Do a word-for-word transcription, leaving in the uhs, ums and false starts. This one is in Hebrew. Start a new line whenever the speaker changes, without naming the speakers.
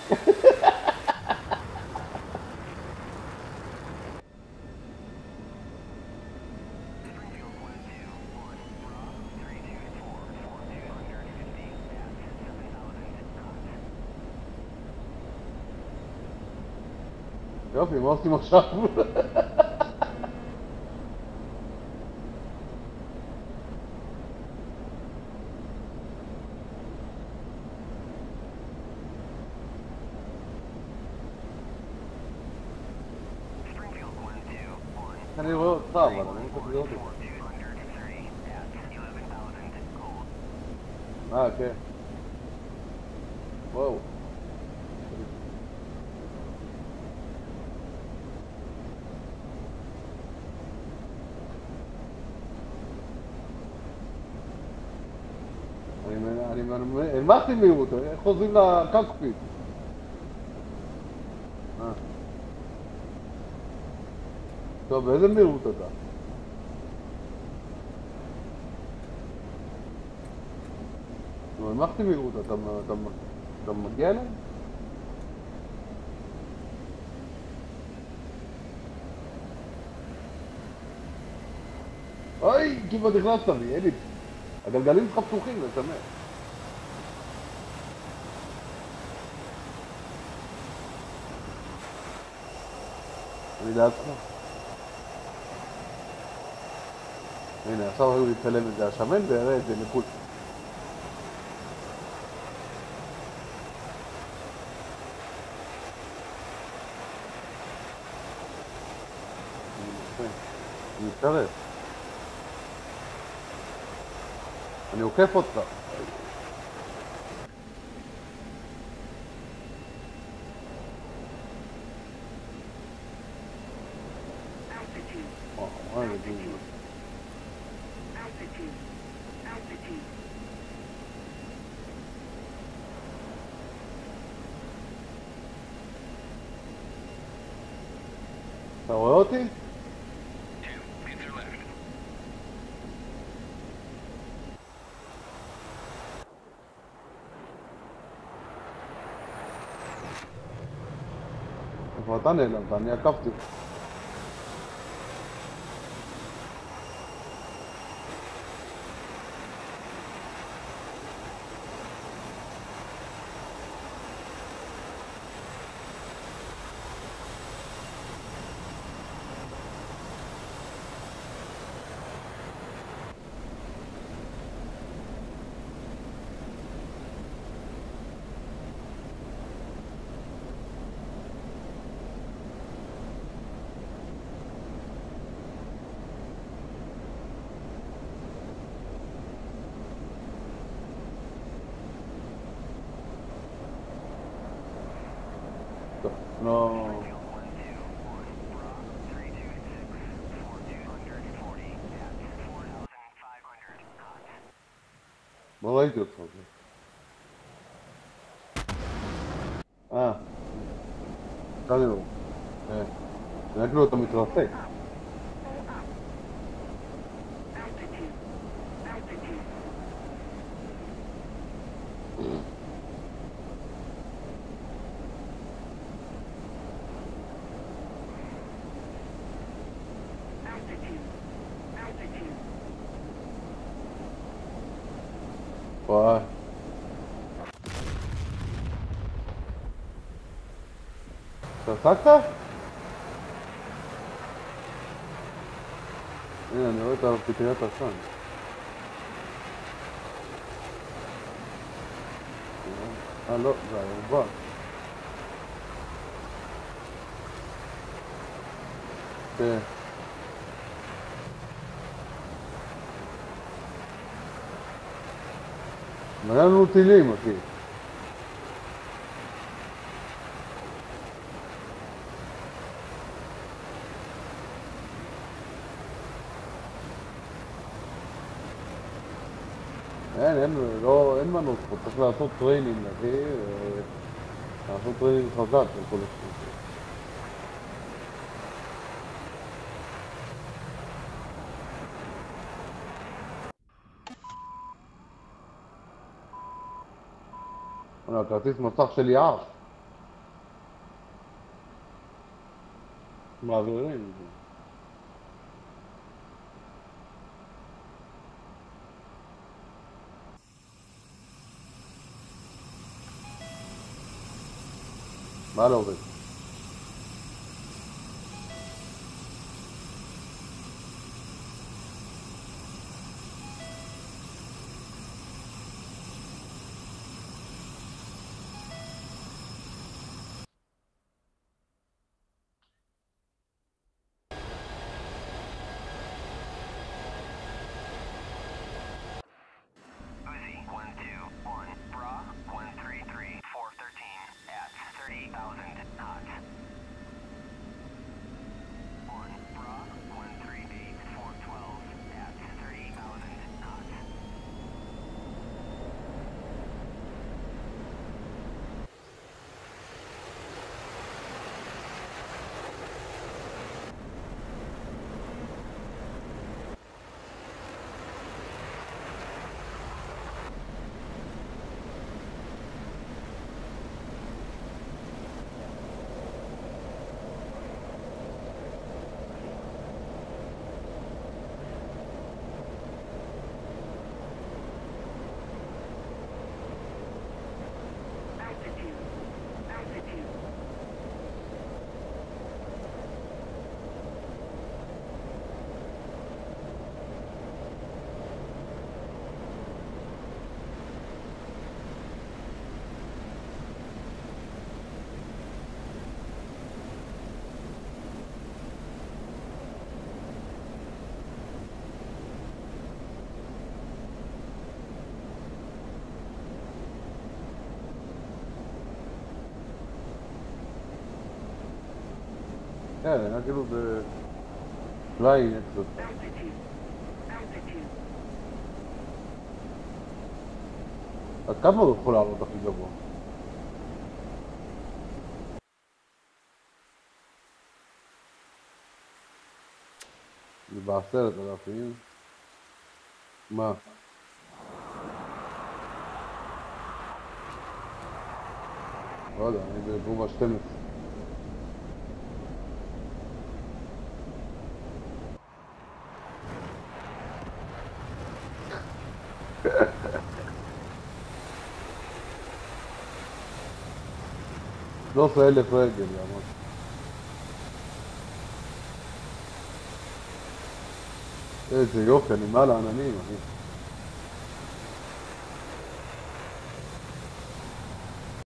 יופי, מה עושים עכשיו? אני רואה אותך, אבל אני לא צריך לראות אותך. אה, כן. וואו. אני המחתי מהירות, איך חוזרים לקקפיט? טוב, באיזה מהירות אתה? נו, המחתי מהירות, אתה מגיע אליי? אוי, כמעט נכנסת לי, אין לי. הגלגלים שלך פתוחים, זה שמח. אני לעצמך. הנה, עכשיו הוא יצלם את זה השמן ויראה את זה מחוץ. אני מצטרף. אני עוקף אותך. אתה רואה אותי? איפה אתה נעלמת? אני עקבתי. לא... לא ראיתי אותך. אה, כאן לא. אני כאילו אתה מתרסק. וואי. התרסקת? הנה, אני רואה את הפטריית עשן. אה, לא, זה הירובה. כן. מראה לנו טילים, אחי. אין, אין, לא, אין מנוס פה, צריך לעשות טריינינג, אחי, לעשות טריינינג חזק לכל השני. הכרטיס מסך שלי עף. מעבירים. מה לא עובד? כן, היה כאילו זה... פליינג אקסרסייז. עד כמה הוא יכול לעלות הכי גבוה? זה בעשרת אלפים. מה? לא יודע, אני בגובה שתים עשרה. שלוש עשרה אלף רגל, יאמר. איזה יופי, אני מעל העננים, אחי.